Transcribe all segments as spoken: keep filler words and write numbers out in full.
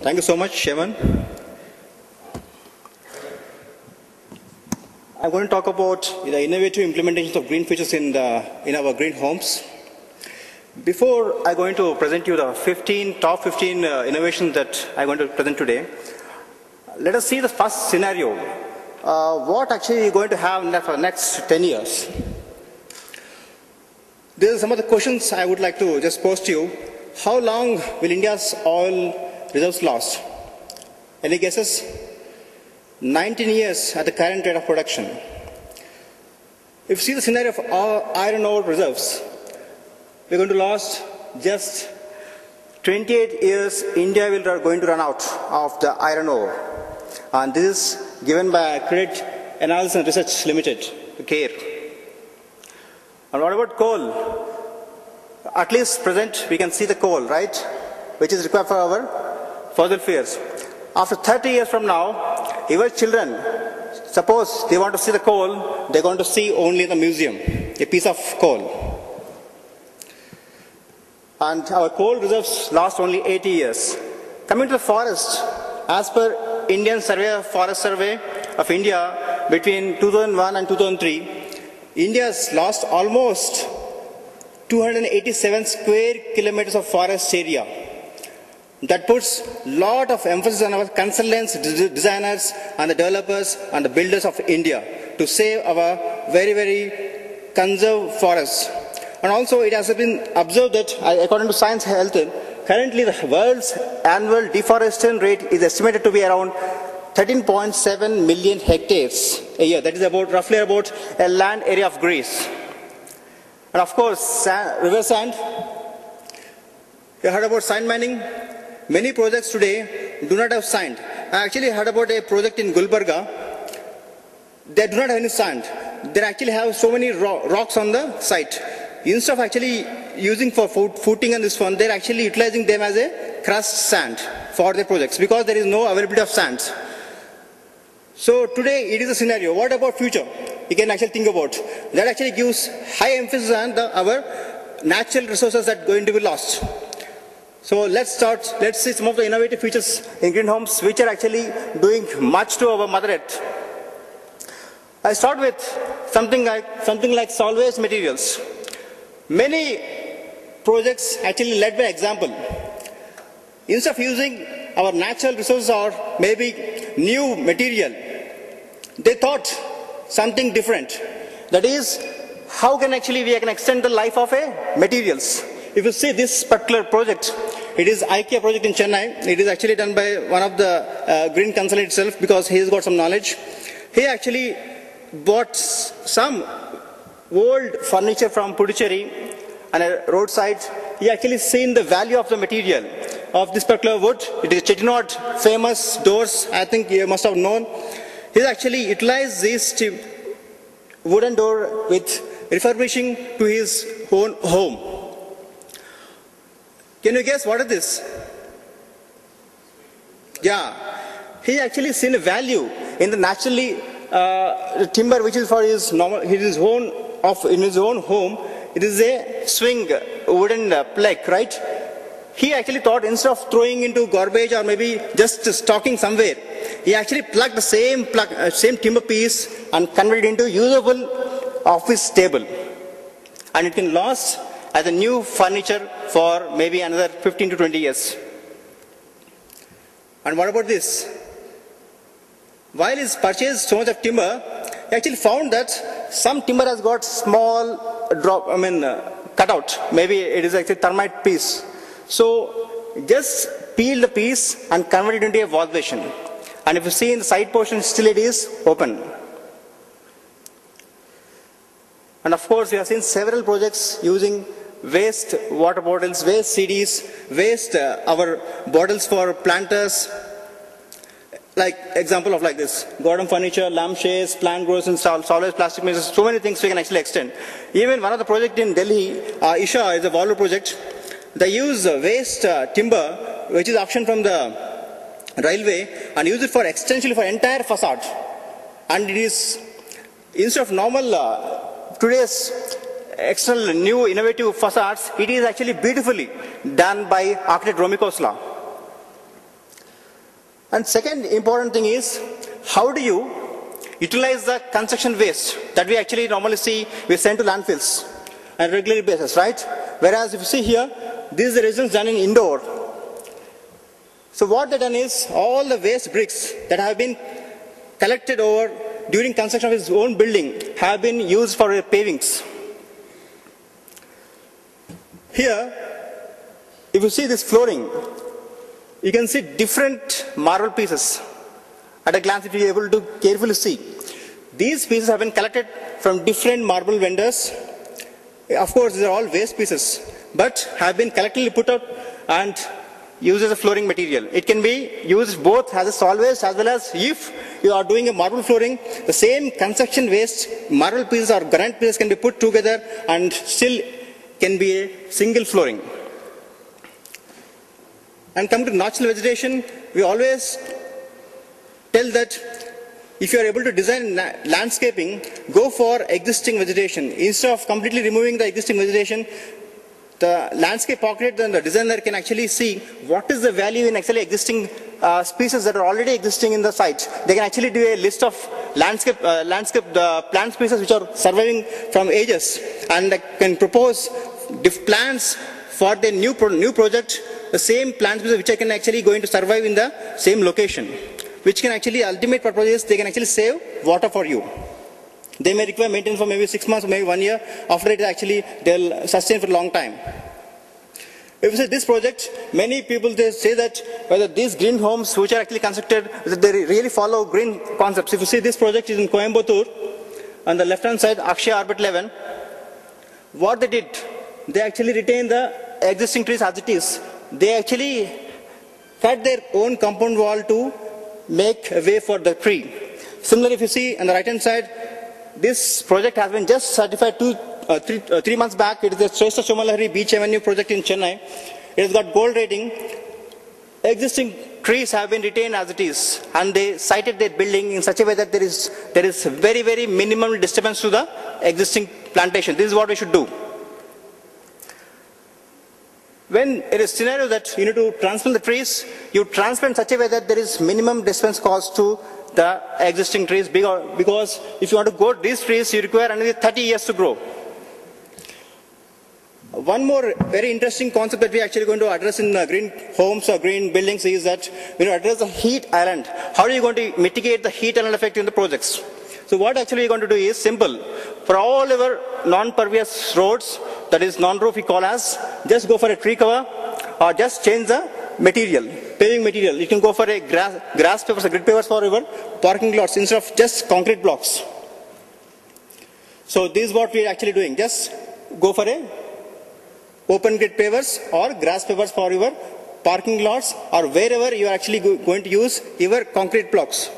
Thank you so much, Shaman. I'm going to talk about the innovative implementations of green features in, the, in our green homes. Before I'm going to present you the fifteen, top fifteen uh, innovations that I'm going to present today, let us see the first scenario. Uh, what actually you're going to have for the next ten years. These are some of the questions I would like to just pose to you. How long will India's oil reserves last? Any guesses? nineteen years at the current rate of production. If you see the scenario of our iron ore reserves, we're going to last just twenty-eight years. India will going to run out of the iron ore. And this is given by Credit Analysis and Research Limited, CARE. And what about coal? At least present, we can see the coal, right? Which is required for our fossil fuels. After thirty years from now, your children, suppose they want to see the coal, they're going to see only in the museum, a piece of coal. And our coal reserves last only eighty years. Coming to the forest, as per Indian Survey of Forest Survey of India, between two thousand one and two thousand three, India has lost almost two hundred eighty-seven square kilometers of forest area. That puts a lot of emphasis on our consultants, designers, and the developers and the builders of India to save our very, very conserved forests. And also it has been observed that, according to Science Health, currently the world's annual deforestation rate is estimated to be around thirteen point seven million hectares a year. That is about roughly about a land area of Greece. And of course, sand, river sand. You heard about sand mining? Many projects today do not have sand. I actually heard about a project in Gulbarga. They do not have any sand. They actually have so many ro rocks on the site. Instead of actually using for foot footing and this one, they're actually utilizing them as a crushed sand for their projects because there is no availability of sand. So today it is a scenario. What about future? You can actually think about. That actually gives high emphasis on the, our natural resources that are going to be lost. So let's start, let's see some of the innovative features in green homes which are actually doing much to our mother earth. I start with something like, something like solvent materials. Many projects actually led by example. Instead of using our natural resources or maybe new material, they thought something different. That is, how can actually we can extend the life of a materials. If you see this particular project, it is IKEA project in Chennai. It is actually done by one of the uh, green consultant itself because he has got some knowledge. He actually bought some old furniture from Puducherry and a roadside. He actually seen the value of the material of this particular wood. It is Chettinad famous doors. I think you must have known. He actually utilized this wooden door with refurbishing to his own home. Can you guess what is this? Yeah, he actually seen a value in the naturally uh, timber which is for his normal, his own of in his own home. It is a swing wooden uh, plank, right? He actually thought instead of throwing into garbage or maybe just stocking somewhere, he actually plugged the same plug, uh, same timber piece and converted it into usable office table, and it can last as a new furniture for maybe another fifteen to twenty years. And what about this? While he's purchased so much of timber, he actually found that some timber has got small drop, I mean, uh, cutout. Maybe it is actually thermite piece. So just peel the piece and convert it into a wall version. And if you see in the side portion, still it is open. And of course, we have seen several projects using waste water bottles, waste C Ds, waste uh, our bottles for planters. Like example of like this, garden furniture, lampshades, plant growers and solid plastic mixes, so many things we can actually extend. Even one of the project in Delhi, uh, Isha is a Volvo project. They use uh, waste uh, timber, which is option from the railway, and use it for extension for entire facade. And it is, instead of normal uh, today's external new innovative facades, it is actually beautifully done by architect Romy Khosla. And second important thing is, how do you utilize the construction waste that we actually normally see we send to landfills on a regular basis, right? Whereas if you see here, this is the residence done in Indore. So what they've done is, all the waste bricks that have been collected over during construction of his own building have been used for pavings. Here, if you see this flooring, you can see different marble pieces. At a glance, if you are able to carefully see, these pieces have been collected from different marble vendors. Of course, these are all waste pieces, but have been collectively put out and used as a flooring material. It can be used both as a solid waste as well as if you are doing a marble flooring, the same construction waste, marble pieces or granite pieces can be put together and still can be a single flooring. And coming to natural vegetation, we always tell that if you are able to design landscaping, go for existing vegetation. Instead of completely removing the existing vegetation, the landscape architect and the designer can actually see what is the value in actually existing uh, species that are already existing in the site. They can actually do a list of landscape, uh, landscape uh, plant species which are surviving from ages, and uh, can propose plants for the new, pro new project, the same plant species which I can actually going to survive in the same location, which can actually, ultimate purpose is they can actually save water for you. They may require maintenance for maybe six months or maybe one year. After it, actually, they'll sustain for a long time. If you say this project, many people they say that whether these green homes which are actually constructed, they really follow green concepts. If you see this project is in Coimbatore, on the left-hand side, Akshaya Orbit eleven. What they did, they actually retained the existing trees as it is. They actually cut their own compound wall to make a way for the tree. Similarly, if you see on the right-hand side, this project has been just certified two, uh, three, uh, three months back. It is the Shrestha Chomalahari Beach Avenue project in Chennai. It has got gold rating. Existing trees have been retained as it is, and they sited their building in such a way that there is, there is very, very minimal disturbance to the existing plantation. This is what we should do. When it is scenario that you need to transplant the trees, you transplant in such a way that there is minimum disturbance caused to the existing trees, because if you want to grow these trees, you require another thirty years to grow. One more very interesting concept that we are actually going to address in uh, green homes or green buildings is that we will address the heat island. How are you going to mitigate the heat island effect in the projects? So what actually we are going to do is simple. For all our non-pervious roads, that is non-roof we call as, just go for a tree cover or just change the material, paving material. You can go for a grass, grass pavers or grid pavers for your parking lots instead of just concrete blocks. So this is what we are actually doing. Just go for a open grid pavers or grass pavers for your parking lots or wherever you are actually go going to use your concrete blocks.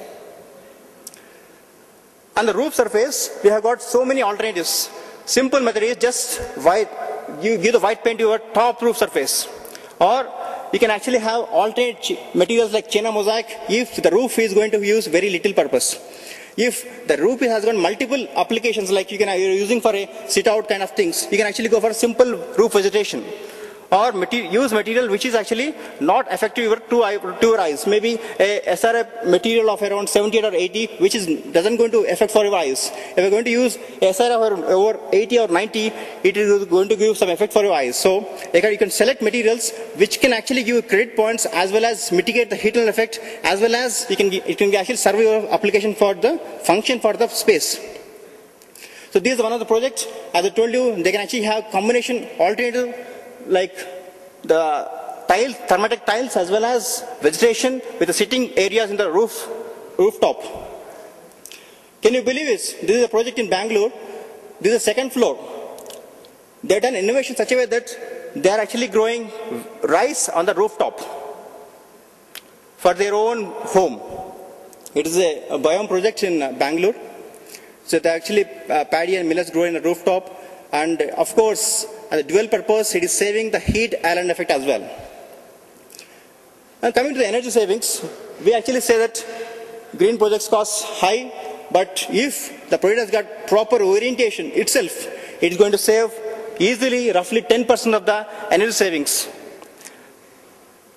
On the roof surface, we have got so many alternatives. Simple method is just white, you give the white paint to your top roof surface. Or you can actually have alternate materials like China mosaic if the roof is going to use very little purpose. If the roof has got multiple applications, like you can you're using for a sit-out kind of things, you can actually go for simple roof vegetation. Or material, use material which is actually not effective to, eye, to your eyes. Maybe a S R F material of around seventy or eighty, which is doesn't going to affect for your eyes. If you're going to use S R F over eighty or ninety, it is going to give some effect for your eyes. So you can select materials which can actually give you credit points as well as mitigate the heat and effect, as well as you can it can actually serve your application for the function for the space. So this is one of the projects. As I told you, they can actually have combination alternative, like the tile, thermatic tiles as well as vegetation with the sitting areas in the roof, rooftop. Can you believe this? This is a project in Bangalore. This is the second floor. They have done innovation such a way that they are actually growing rice on the rooftop for their own home. It is a, a biome project in uh, Bangalore. So they actually uh, paddy and millets grow in the rooftop, and uh, of course, as a dual purpose, it is saving the heat island effect as well. And coming to the energy savings, we actually say that green projects cost high, but if the project has got proper orientation itself, it is going to save easily roughly ten percent of the energy savings.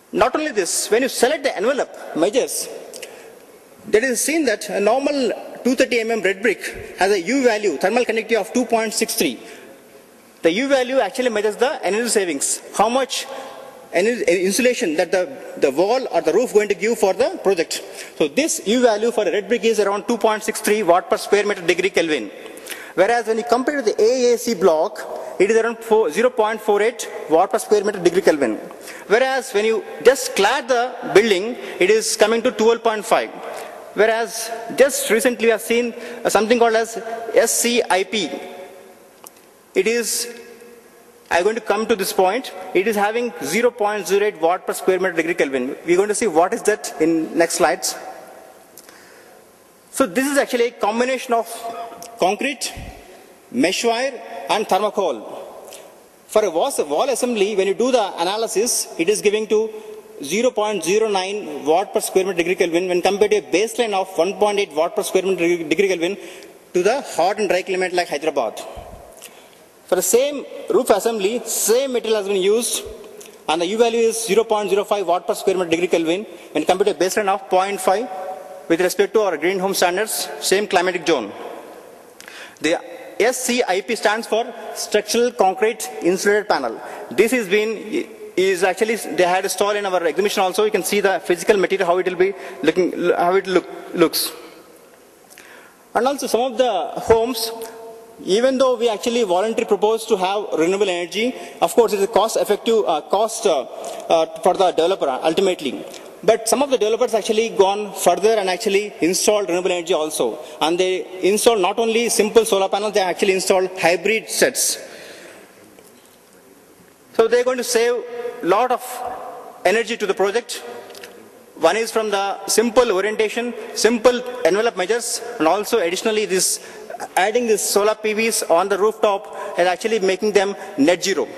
Not only this, when you select the envelope measures, there is seen that a normal two hundred thirty millimeter red brick has a U value, thermal conductivity of two point six three. The U value actually measures the energy savings, how much energy, insulation that the, the wall or the roof going to give for the project. So this U value for a red brick is around two point six three watt per square meter degree Kelvin. Whereas when you compare to the A A C block, it is around zero point four eight watt per square meter degree Kelvin. Whereas when you just clad the building, it is coming to twelve point five. Whereas just recently we have seen something called as S C I P. It is, I'm going to come to this point, it is having zero point zero eight watt per square meter degree Kelvin. We're going to see what is that in next slides. So this is actually a combination of concrete, mesh wire and thermocol. For a wall assembly, when you do the analysis, it is giving to zero point zero nine watt per square meter degree Kelvin when compared to a baseline of one point eight watt per square meter degree Kelvin to the hot and dry climate like Hyderabad. For the same roof assembly, same material has been used and the U value is zero point zero five watt per square meter degree Kelvin when compared to a baseline of zero point five with respect to our green home standards, same climatic zone. The S C I P stands for Structural Concrete Insulated Panel. This has been, is actually, they had a stall in our exhibition also. You can see the physical material, how it will be looking, how it look, looks. And also some of the homes, even though we actually voluntarily propose to have renewable energy, of course it's a cost effective uh, cost uh, uh, for the developer ultimately. But some of the developers actually gone further and actually installed renewable energy also. And they installed not only simple solar panels, they actually installed hybrid sets. So they're going to save a lot of energy to the project. One is from the simple orientation, simple envelope measures, and also additionally this adding this solar P Vs on the rooftop and actually making them net zero.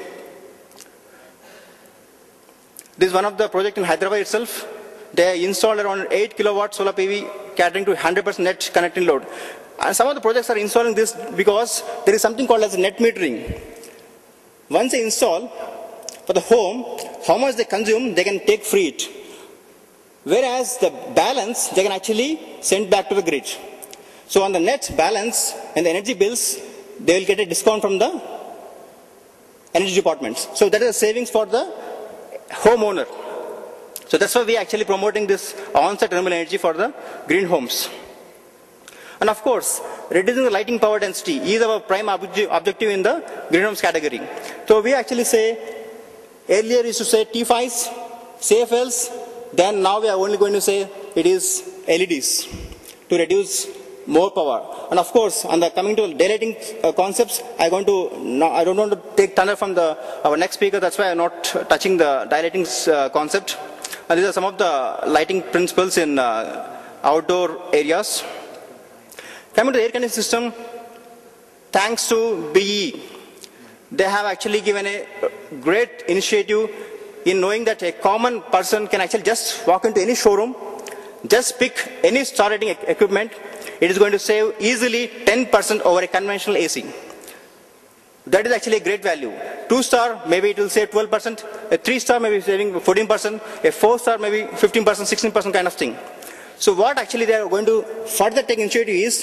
This is one of the projects in Hyderabad itself. They installed around eight kilowatt solar P V catering to one hundred percent net connecting load. And some of the projects are installing this because there is something called as net metering. Once they install for the home, how much they consume, they can take free it. Whereas the balance, they can actually send back to the grid. So on the net balance and the energy bills, they will get a discount from the energy departments. So that is a savings for the homeowner. So that's why we are actually promoting this on-site renewable energy for the green homes. And of course, reducing the lighting power density is our prime objective in the green homes category. So we actually say, earlier we used to say T fives, C F Ls, then now we are only going to say it is L E Ds to reduce more power. And of course, on the coming to daylighting uh, concepts, I going to no, I don't want to take thunder from the our next speaker. That's why I'm not touching the daylighting uh, concept. And these are some of the lighting principles in uh, outdoor areas. Coming to the air conditioning system, thanks to B E, they have actually given a great initiative in knowing that a common person can actually just walk into any showroom, just pick any star rating equipment. It is going to save easily ten percent over a conventional A C. That is actually a great value. Two star, maybe it will save twelve percent. A three star, maybe saving fourteen percent. A four star, maybe fifteen percent, sixteen percent kind of thing. So what actually they are going to further take initiative is,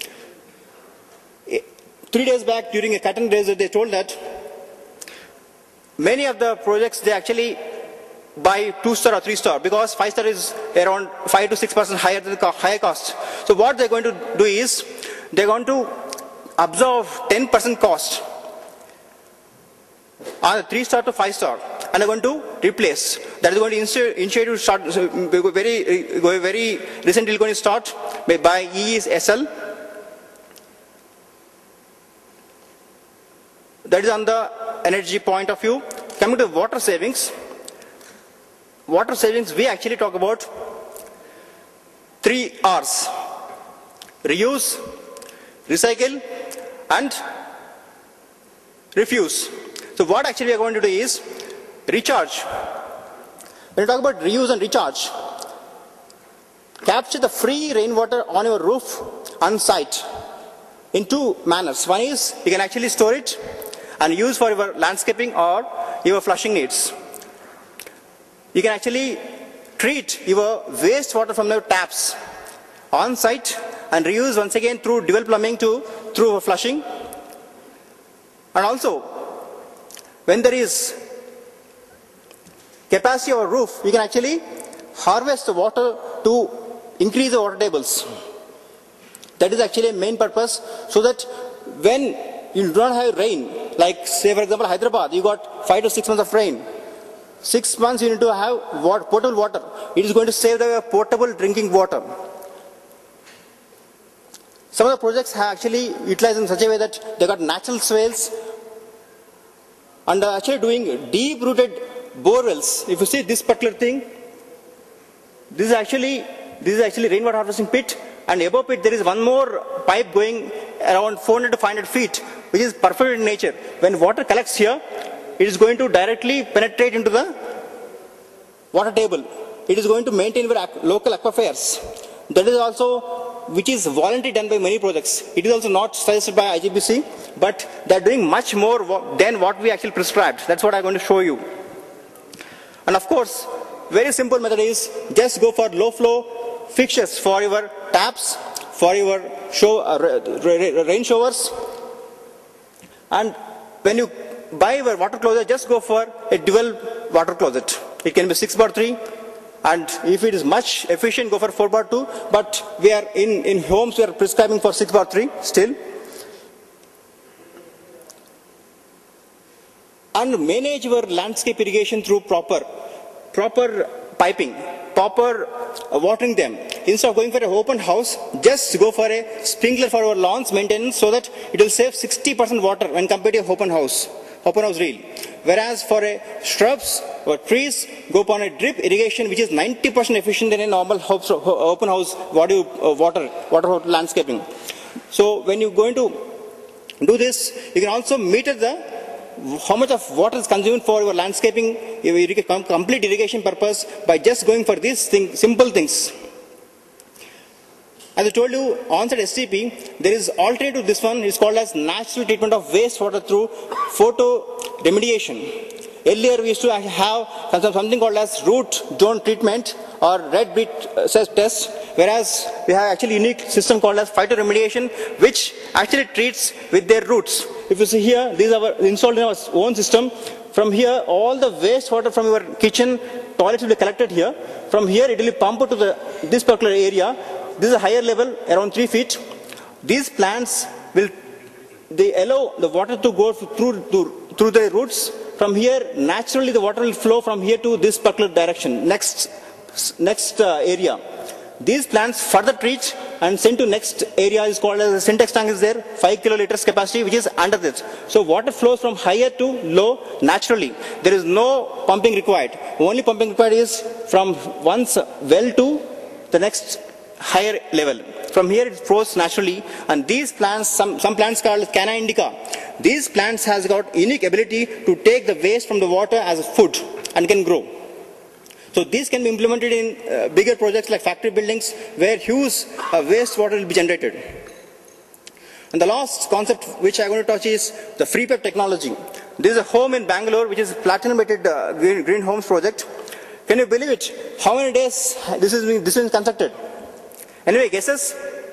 three days back during a curtain raiser, they told that many of the projects, they actually buy two star or three star because five star is around five to six percent higher than the higher cost. So what they're going to do is, they're going to absorb ten percent cost on three star to five star, and they're going to replace. That is going to initiate start very very recently going to start by E E S L. That is on the energy point of view. Coming to water savings. Water savings, we actually talk about three R's. Reuse, recycle, and refuse. So what actually we are going to do is recharge. When you talk about reuse and recharge, capture the free rainwater on your roof on site in two manners. One is you can actually store it and use for your landscaping or your flushing needs. you can actually treat your wastewater from your taps on site and reuse once again through dual plumbing to through flushing. And also, when there is capacity of a roof, you can actually harvest the water to increase the water tables. That is actually a main purpose, so that when you don't have rain, like say for example Hyderabad, you got five to six months of rain. Six months you need to have water, potable water. It is going to save the portable drinking water. Some of the projects have actually utilized in such a way that they got natural swales and are actually doing deep-rooted bore wells. If you see this particular thing, this is actually this is actually rainwater harvesting pit, and above it there is one more pipe going around four hundred to five hundred feet, which is perfect in nature. When water collects here, it is going to directly penetrate into the water table. It is going to maintain our local aquifers. That is also which is voluntarily done by many projects. It is also not suggested by I G B C, but they are doing much more than what we actually prescribed. That's what I'm going to show you. And of course, very simple method is just go for low flow fixtures for your taps, for your show, uh, rain showers. And when you buy your water closet, just go for a dual water closet. It can be six bar three. And if it is much efficient, go for four bar two. But we are in, in homes, we are prescribing for six bar three still. And manage your landscape irrigation through proper, proper piping, proper watering them. Instead of going for an open house, just go for a sprinkler for our lawns maintenance, so that it will save sixty percent water when compared to open house, open house reel. Whereas for a shrubs or trees, go upon a drip irrigation, which is ninety percent efficient than a normal house, open house water, water, water landscaping. So when you're going to do this, you can also meter the how much of water is consumed for your landscaping, your complete irrigation purpose, by just going for these things, simple things. As I told you, on-site S T P, there is alternative to this one. It's called as natural treatment of wastewater through photo remediation. Earlier we used to have something called as root zone treatment or red beet test, whereas we have actually a unique system called as phytoremediation, which actually treats with their roots. If you see here, these are installed in our own system. From here, all the wastewater from your kitchen toilets will be collected here. From here, it will be pumped to the, this particular area. This is a higher level, around three feet. These plants will, they allow the water to go through, through, through the roots. From here, naturally the water will flow from here to this particular direction, next, next uh, area. These plants further treat and sent to next area is called as a syntax tank is there, five kiloliters capacity, which is under this. So water flows from higher to low naturally. There is no pumping required. Only pumping required is from one well to the next higher level. From here it flows naturally, and these plants, some, some plants called Canna indica, these plants has got unique ability to take the waste from the water as food and can grow. So these can be implemented in uh, bigger projects like factory buildings where huge uh, wastewater will be generated. And the last concept which I'm going to touch is the free pipe technology. This is a home in Bangalore which is platinum rated uh, green, green homes project. Can you believe it? How many days this is being, this is constructed? Anyway, guesses?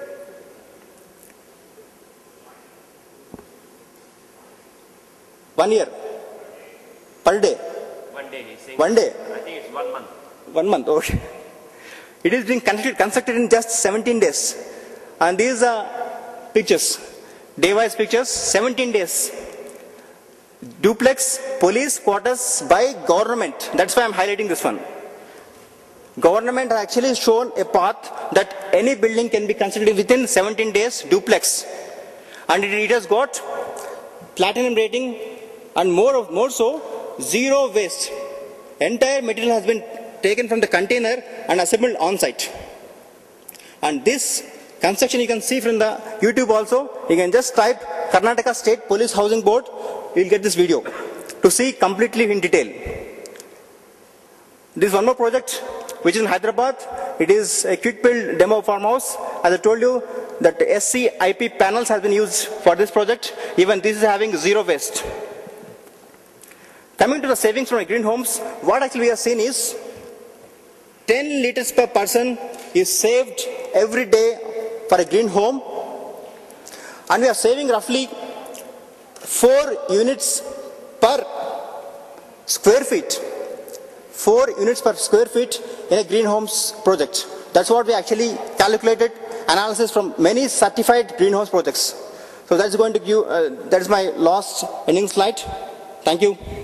One year. Per day. One day. He's saying One day. I think it's one month. One month. Okay. It is being constructed, constructed in just seventeen days. And these are pictures. Day-wise pictures. seventeen days. Duplex police quarters by government. That's why I'm highlighting this one. Government has actually shown a path that any building can be constructed within seventeen days, duplex. And it, it has got platinum rating, and more, of, more so, zero waste. Entire material has been taken from the container and assembled on site. And this construction you can see from the YouTube also. You can just type Karnataka State Police Housing Board. You will get this video to see completely in detail. This is one more project which is in Hyderabad. It is a quick build demo farmhouse. As I told you, that S C I P panels has been used for this project. Even this is having zero waste. Coming to the savings from green homes, what actually we have seen is ten liters per person is saved every day for a green home, and we are saving roughly four units per square feet. Four units per square feet in a green homes project. That's what we actually calculated, analysis from many certified green homes projects. So that's going to give, uh, that is my last ending slide. Thank you.